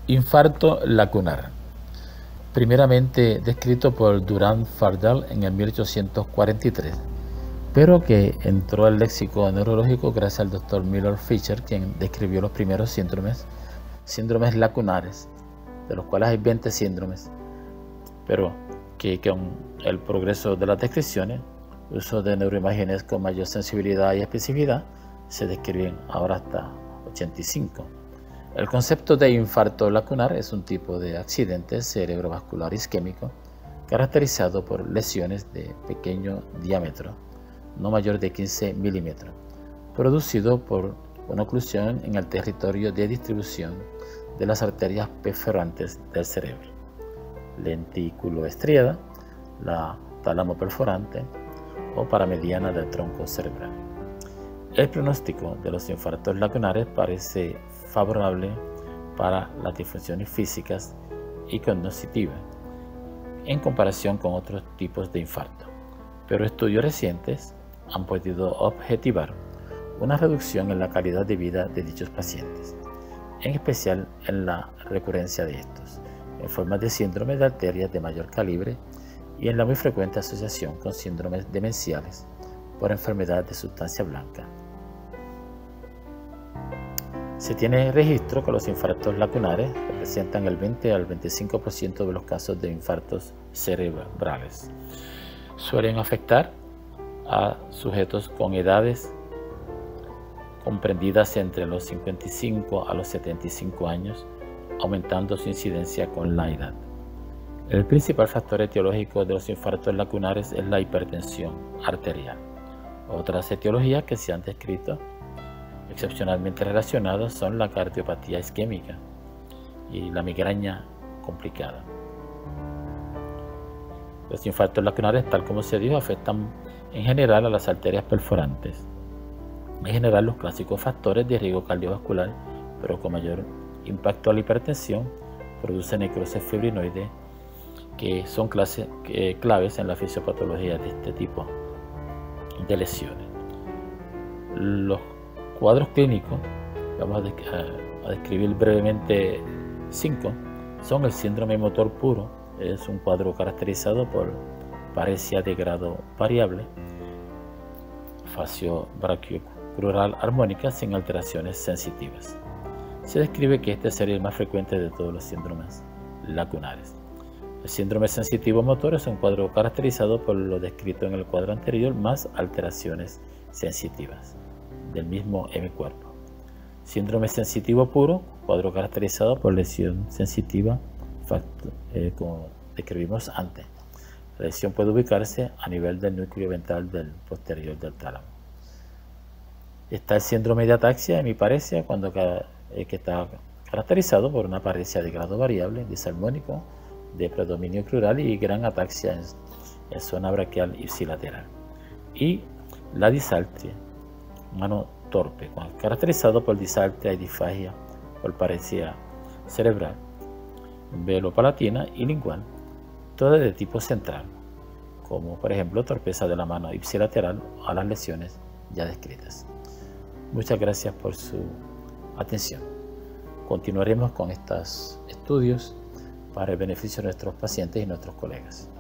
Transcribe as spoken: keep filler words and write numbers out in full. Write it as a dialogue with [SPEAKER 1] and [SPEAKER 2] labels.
[SPEAKER 1] Infarto lacunar. Primeramente descrito por Durand Fardal en el mil ochocientos cuarenta y tres, pero que entró al léxico neurológico gracias al doctor Miller Fisher, quien describió los primeros síndromes, síndromes lacunares, de los cuales hay veinte síndromes, pero que con el progreso de las descripciones, uso de neuroimágenes con mayor sensibilidad y especificidad, se describen ahora hasta ochenta y cinco. El concepto de infarto lacunar es un tipo de accidente cerebrovascular isquémico caracterizado por lesiones de pequeño diámetro, no mayor de quince milímetros, producido por una oclusión en el territorio de distribución de las arterias perforantes del cerebro, lentículo estriada, la tálamo perforante o paramediana del tronco cerebral. El pronóstico de los infartos lacunares parece favorable para las disfunciones físicas y cognitivas en comparación con otros tipos de infarto, pero estudios recientes han podido objetivar una reducción en la calidad de vida de dichos pacientes, en especial en la recurrencia de estos, en forma de síndromes de arterias de mayor calibre y en la muy frecuente asociación con síndromes demenciales por enfermedad de sustancia blanca. Se tiene registro que los infartos lacunares representan el veinte al veinticinco por ciento de los casos de infartos cerebrales. Suelen afectar a sujetos con edades comprendidas entre los cincuenta y cinco a los setenta y cinco años, aumentando su incidencia con la edad. El principal factor etiológico de los infartos lacunares es la hipertensión arterial. Otras etiologías que se han descrito excepcionalmente relacionadas son la cardiopatía isquémica y la migraña complicada. Los infartos lacunares, tal como se dijo, afectan en general a las arterias perforantes. En general, los clásicos factores de riesgo cardiovascular, pero con mayor impacto a la hipertensión, producen necrosis fibrinoide, que son clase, que, claves en la fisiopatología de este tipo de lesiones. Los cuadros clínicos, vamos a, de, a, a describir brevemente cinco, son el síndrome motor puro. Es un cuadro caracterizado por paresia de grado variable, facio-brachiocrural armónica sin alteraciones sensitivas. Se describe que este sería el más frecuente de todos los síndromes lacunares. El síndrome sensitivo motor es un cuadro caracterizado por lo descrito en el cuadro anterior más alteraciones sensitivas del mismo hemicuerpo. Síndrome sensitivo puro, cuadro caracterizado por lesión sensitiva, facto, eh, como describimos antes. La lesión puede ubicarse a nivel del núcleo ventral del posterior del tálamo. Está el síndrome de ataxia hemiparesia, cuando eh, que está caracterizado por una paresia de grado variable, disarmónico, de predominio crural y gran ataxia en, en zona braquial ipsilateral. Y la disartria, mano torpe, caracterizado por disartria y disfagia por paresia cerebral, velopalatina y lingual, todas de tipo central, como por ejemplo torpeza de la mano ipsilateral a las lesiones ya descritas. Muchas gracias por su atención. Continuaremos con estos estudios para el beneficio de nuestros pacientes y nuestros colegas.